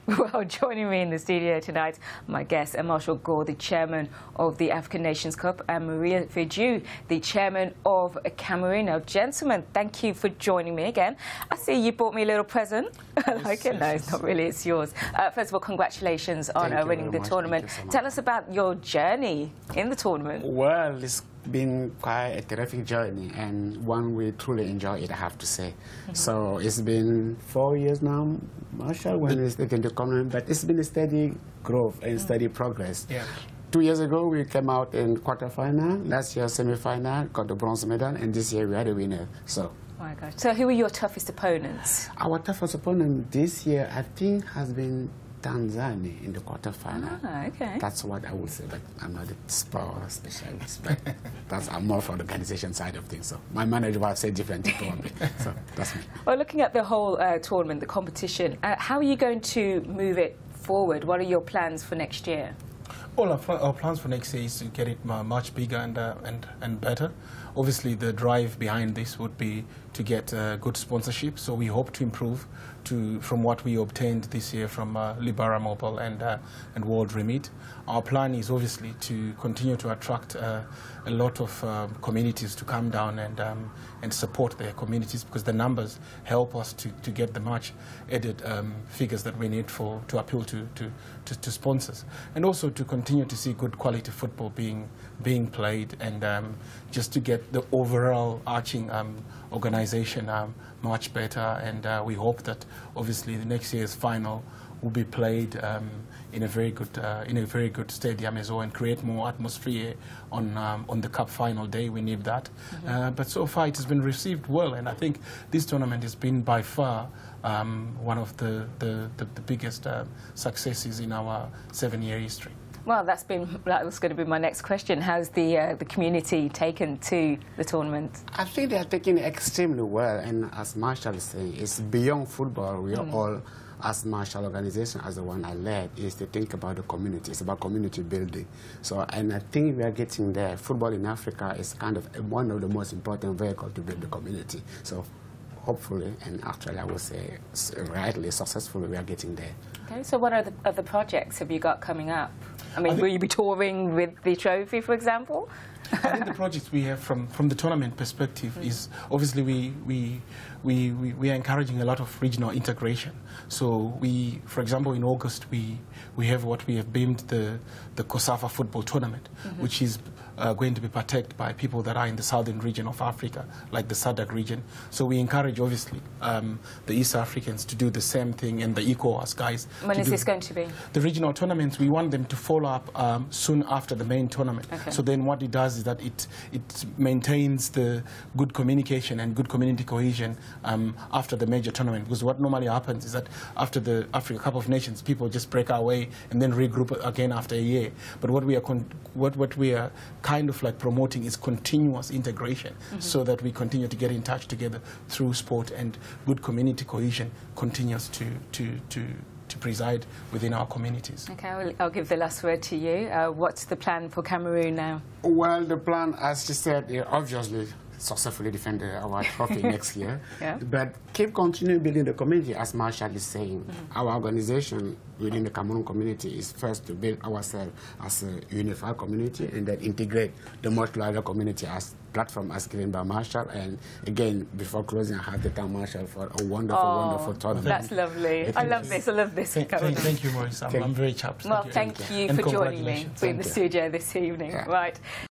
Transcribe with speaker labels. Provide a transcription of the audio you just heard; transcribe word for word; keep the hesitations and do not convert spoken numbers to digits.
Speaker 1: Well, joining me in the studio tonight, my guest, Marshall Gore, the chairman of the African Nations Cup, and Maria Verdieu, the chairman of Cameroon. Now, gentlemen, thank you for joining me again. I see you bought me a little present. I like it. No, it's not really. It's yours. Uh, first of all, congratulations on uh, winning the tournament. So Tell us about your journey in the tournament.
Speaker 2: Well, it's been quite a terrific journey and one we truly enjoy it, I have to say. Mm-hmm. So it's been four years now, Marshall, when we started the tournament, but it's been a steady growth and mm-hmm. steady progress. Yeah. Two years ago, we came out in quarterfinal. Last year, semi-final, got the bronze medal, and this year we are the winner. So.
Speaker 1: Oh my gosh. So who were your toughest opponents?
Speaker 2: Our toughest opponent this year, I think, has been Tanzania in the quarterfinal.
Speaker 1: Ah, okay.
Speaker 2: That's what I would say, but I'm not a sport specialist. But that's I'm more for the organization side of things. So my manager will say different probably. So that's me.
Speaker 1: Well, looking at the whole uh, tournament, the competition, uh, how are you going to move it forward? What are your plans for next year?
Speaker 3: Well, our, pl our plans for next year is to get it uh, much bigger and, uh, and, and better. Obviously, the drive behind this would be to get uh, good sponsorship, so we hope to improve to, from what we obtained this year from uh, Libera Mobile and, uh, and World Remit. Our plan is obviously to continue to attract uh, a lot of uh, communities to come down and, um, and support their communities, because the numbers help us to, to get the much added um, figures that we need for, to appeal to, to, to, to sponsors, and also to continue to see good quality football being, being played, and um, just to get the overall arching um, organization um, much better. And uh, we hope that obviously the next year's final will be played um, in a very good uh, in a very good stadium as well, and create more atmosphere on um, on the cup final day. We need that. Mm-hmm. uh, but so far it has been received well, and I think this tournament has been by far um, one of the the, the, the biggest uh, successes in our seven-year history.
Speaker 1: Well, that's been that was going to be my next question. How's the uh, the community taken to the tournament?
Speaker 2: I think they are taking it extremely well, and as Marshall is saying, it's beyond football. We mm. are all, as Marshall organization, as the one I led, is to think about the community. It's about community building. So, and I think we are getting there. Football in Africa is kind of one of the most important vehicles to build the community. So, hopefully, and actually I would say rightly, successfully, we are getting there.
Speaker 1: Okay, so what are the other projects have you got coming up? I mean, I will you be touring with the trophy, for example?
Speaker 3: I think the projects we have from, from the tournament perspective mm. is obviously we, we, we, we, we are encouraging a lot of regional integration. So we, for example, in August, we, we have what we have named the, the COSAFA football tournament, mm-hmm. which is uh, going to be partaked by people that are in the southern region of Africa, like the S A D C region. So we encourage, obviously, um, the East Africans to do the same thing, and the ECOWAS guys.
Speaker 1: When is this going to be?
Speaker 3: The regional tournaments, we want them to follow up um, soon after the main tournament.
Speaker 1: Okay.
Speaker 3: So then what it does is that it, it maintains the good communication and good community cohesion um, after the major tournament. Because what normally happens is that after the Africa Cup of Nations, people just break away and then regroup again after a year. But what we are, con what, what we are kind of like promoting is continuous integration, mm-hmm. so that we continue to get in touch together through sport, and good community cohesion continues to, to, to, to preside within our communities.
Speaker 1: Okay, I'll, I'll give the last word to you. Uh, what's the plan for Cameroon now?
Speaker 2: Well, the plan, as you said, yeah, obviously successfully defend our trophy next year.
Speaker 1: Yeah.
Speaker 2: But keep continuing building the community, as Marshall is saying. Mm-hmm. Our organization within the Cameroon community is first to build ourselves as a unified community, and then integrate the much larger community as platform as given by Marshall. And again, before closing, I have to thank Marshall for a wonderful,
Speaker 1: oh,
Speaker 2: wonderful tournament.
Speaker 1: That's lovely. I love this. I love this.
Speaker 3: Thank, thank, thank you, Maurice. I'm, I'm very chuffed.
Speaker 1: Well, thank you, thank you for joining me in the studio this evening. Yeah. Right.